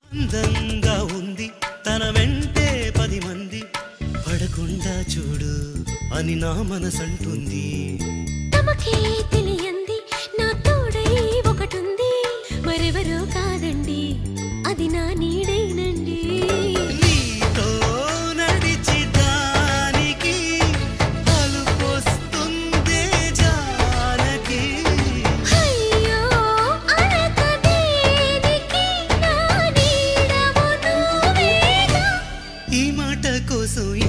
అందంగా ఉంది తన వెంటే 10 మంది పడకుండా చూడు అని నా మనసంటుంది. తమకే తెలియంది నా తోడై ఒకటుంది, మరెవరో కాదండి అది నా నీడైనండి. నీతో నడిచి దానికి అలుపొస్తుందే జానకి. అయ్యో అలక దేనికి నా నీడవు నువ్వేగా. ఈ మాట కోసం